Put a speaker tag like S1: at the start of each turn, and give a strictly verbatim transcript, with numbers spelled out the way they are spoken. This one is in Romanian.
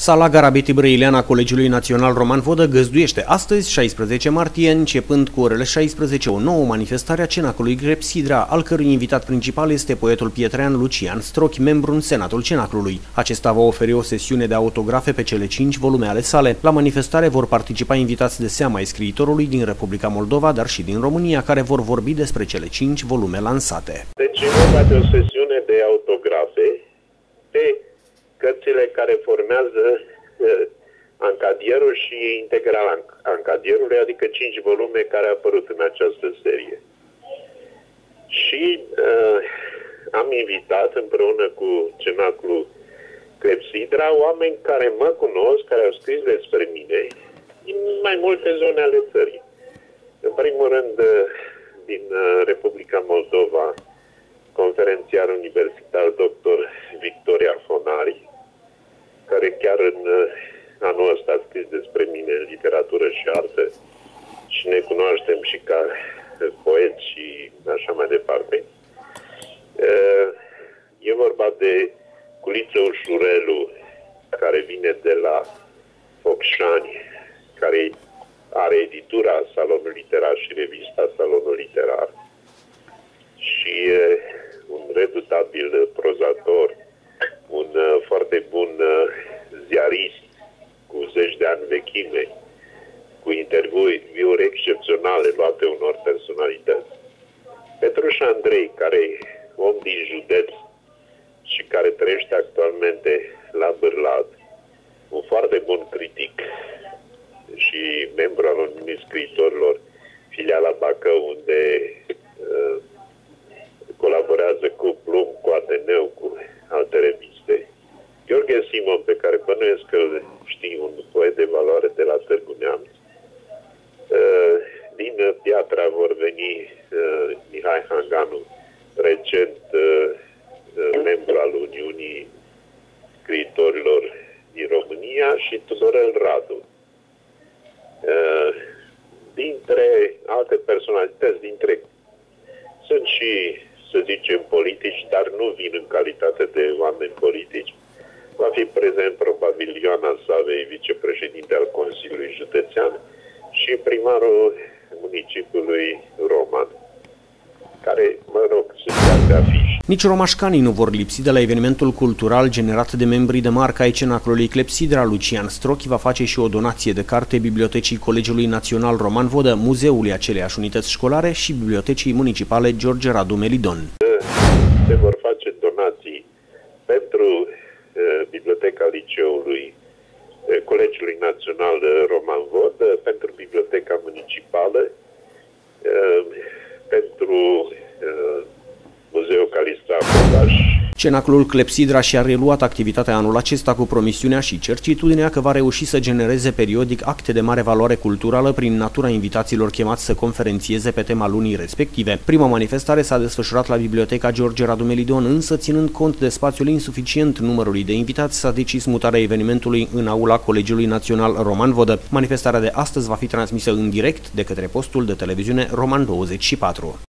S1: Sala Garabeti Brăileana Colegiului Național Roman Vodă găzduiește astăzi, șaisprezece martie, începând cu orele șaisprezece, o nouă manifestare a Cenaclului Clepsidra, al cărui invitat principal este poetul pietrean Lucian Strochi, membru în Senatul Cenaclului. Acesta va oferi o sesiune de autografe pe cele cinci volume ale sale. La manifestare vor participa invitați de seama ai scriitorului din Republica Moldova, dar și din România, care vor vorbi despre cele cinci volume lansate.
S2: Deci e vorba de o sesiune de autografe pe cărțile care formează uh, Ancadierul și integral Ancadierului, adică cinci volume care au apărut în această serie. Și uh, am invitat împreună cu Cenaclul Clepsidra oameni care mă cunosc, care au scris despre mine din mai multe zone ale țării. În primul rând, din Republica Moldova, conferențiar universitar doctor Victoria Fonari, care chiar în anul ăsta a scris despre mine în literatură și artă și ne cunoaștem și ca poet și așa mai departe. E vorba de Culiță Ușurelu, care vine de la Focșani, care are editura Salonul Literar și revista Salonul Literar, și un redutabil prozator, un foarte bun ziarist cu zeci de ani vechime, cu interviuri excepționale luate unor personalități. Petruș Andrei, care e om din județ și care trăiește actualmente la Bârlad, un foarte bun critic și membru al Uniunii Scriitorilor, filiala Bacău, unde uh, colaborează cu Plum, cu Ateneu, cu alte reviste. Gheorghe Simon, pe care bănuiesc că știi, un poet de valoare de la Târgu Neamț. Uh, din Piatra vor veni uh, Mihai Hanganu, recent uh, membru al Uniunii Scriitorilor din România, și Tudorel Radu. Dintre alte personalități, dintre sunt și, să zicem, politici, dar nu vin în calitate de oameni politici. Va fi prezent probabil Ioana Savei, vicepreședinte al Consiliului Județean, și primarul municipiului Roman, care, mă rog, sunt de afiș.
S1: Nici romașcanii nu vor lipsi de la evenimentul cultural generat de membrii de marca ai Cenaclului Clepsidra. Lucian Strochi va face și o donație de carte Bibliotecii Colegiului Național Roman Vodă, muzeului aceleiași unități școlare și Bibliotecii Municipale George Radu Melidon.
S2: Se vor face donații pentru uh, Biblioteca Liceului uh, Colegiului Național Roman Vodă, pentru Biblioteca Municipală, uh, pentru uh, Muzeul Calista Modaș.
S1: Cenaclul Clepsidra și-a reluat activitatea anul acesta cu promisiunea și certitudinea că va reuși să genereze periodic acte de mare valoare culturală prin natura invitaților chemați să conferențieze pe tema lunii respective. Prima manifestare s-a desfășurat la Biblioteca George Radu Melidon, însă ținând cont de spațiul insuficient numărului de invitați, s-a decis mutarea evenimentului în aula Colegiului Național Roman Vodă. Manifestarea de astăzi va fi transmisă în direct de către postul de televiziune Roman douăzeci și patru.